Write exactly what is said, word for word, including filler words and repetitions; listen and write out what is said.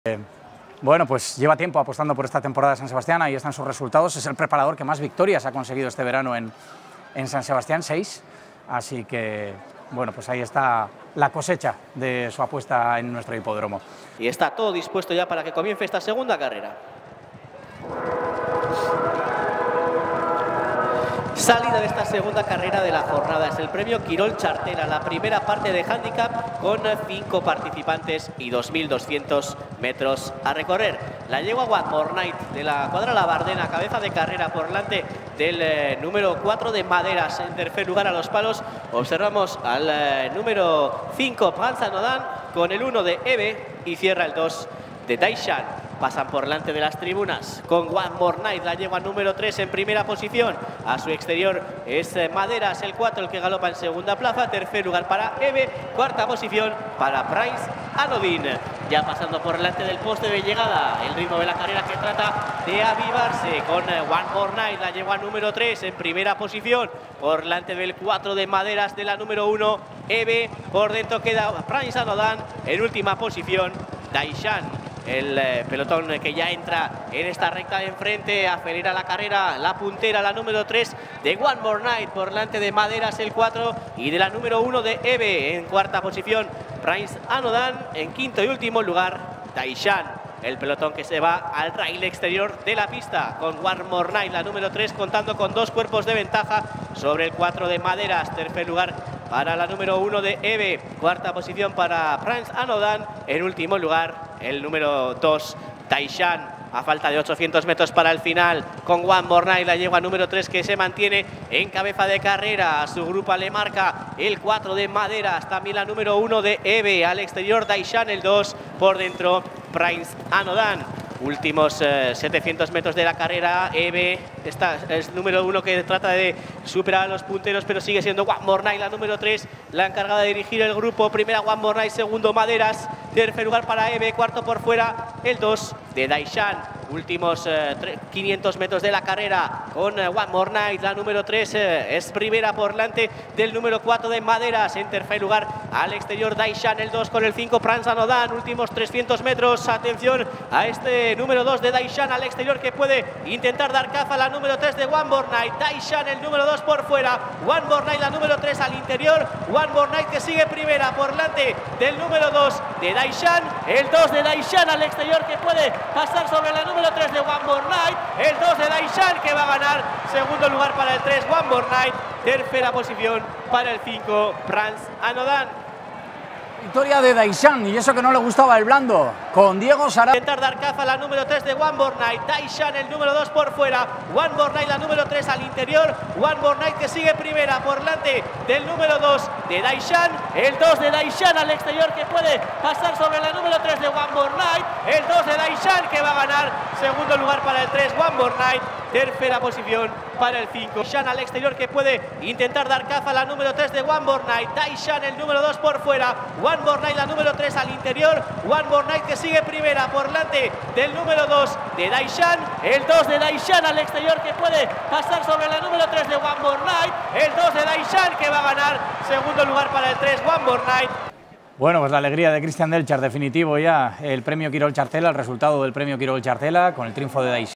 Eh, bueno, pues lleva tiempo apostando por esta temporada de San Sebastián, ahí están sus resultados, es el preparador que más victorias ha conseguido este verano en, en San Sebastián, seis, así que, bueno, pues ahí está la cosecha de su apuesta en nuestro hipódromo. Y está todo dispuesto ya para que comience esta segunda carrera. Salida de esta segunda carrera de la jornada es el premio Quirol Chartela, la primera parte de handicap con cinco participantes y dos mil doscientos metros a recorrer. La yegua One More Night de la cuadra La Bardena, cabeza de carrera por delante del eh, número cuatro de Maderas. En tercer lugar a los palos observamos al eh, número cinco Prince Anodan con el uno de Eve y cierra el dos de Daishan. Pasan por delante de las tribunas con One More Night, la yegua número tres en primera posición. A su exterior es Maderas, el cuatro, el que galopa en segunda plaza. Tercer lugar para Eve, cuarta posición para Prince Anodan. Ya pasando por delante del poste de llegada, el ritmo de la carrera que trata de avivarse con One More Night, la yegua número tres en primera posición. Por delante del cuatro de Maderas, de la número uno, Eve. Por dentro queda Prince Anodan en última posición, Daishan. El eh, pelotón que ya entra en esta recta de enfrente, acelera la carrera, la puntera, la número tres de One More Night, por delante de Maderas el cuatro y de la número uno de Eve. En cuarta posición Prince Anodan, en quinto y último lugar Daishan. El pelotón que se va al rail exterior de la pista con One More Night, la número tres, contando con dos cuerpos de ventaja sobre el cuatro de Maderas. Tercer lugar para la número uno de Eve, cuarta posición para Prince Anodan, en último lugar el número dos Daishan. A falta de ochocientos metros para el final, con One More Night, la yegua número tres que se mantiene en cabeza de carrera. A su grupo le marca el cuatro de Maderas, también la número uno de Eve. Al exterior Daishan, el dos, por dentro Prince Anodan. Últimos eh, setecientos metros de la carrera. Eve está, es número uno que trata de superar a los punteros, pero sigue siendo One More Night, la número tres, la encargada de dirigir el grupo. Primera One More Night, segundo Maderas, tercer lugar para Eve, cuarto por fuera el dos de Daishan. Últimos eh, quinientos metros de la carrera con eh, One More Night, la número tres eh, es primera por delante del número cuatro de Maderas. En tercer lugar al exterior Daishan, el dos con el cinco Prince Anodan. Últimos trescientos metros, atención a este número dos de Daishan al exterior que puede intentar dar caza a la número tres de One More Night. Daishan, el número dos por fuera, One More Night, la número tres al interior. One More Night que sigue primera por delante del número dos de Daishan, el dos de Daishan al exterior que puede pasar sobre la número tres de One More Night, el dos de Daishan que va a ganar, segundo lugar para el tres One More Night, tercera posición para el cinco Prince Anodan. Victoria de Daishan, y eso que no le gustaba el blando, con Diego Sara. Intentar dar caza a la número tres de One More Night. Daishan, el número dos por fuera. One More Night, la número tres al interior. One More Night que sigue primera por delante del número dos de Daishan. El dos de Daishan al exterior que puede pasar sobre la número tres de One More Night. El dos de Daishan que va a ganar, segundo lugar para el tres One More Night. Tercera posición para el cinco. Daishan al exterior que puede intentar dar caza a la número tres de One More Night. Daishan, el número dos por fuera. One More Night, la número tres al interior. One More Night que sigue primera por delante del número dos de Daishan. El dos de Daishan al exterior que puede pasar sobre la número tres de One More Night. El dos de Daishan que va a ganar, segundo lugar para el tres One More Night. Bueno, pues la alegría de Cristian Delchar, definitivo ya el premio Quirol Chartela, el resultado del premio Quirol Chartela con el triunfo de Daishan.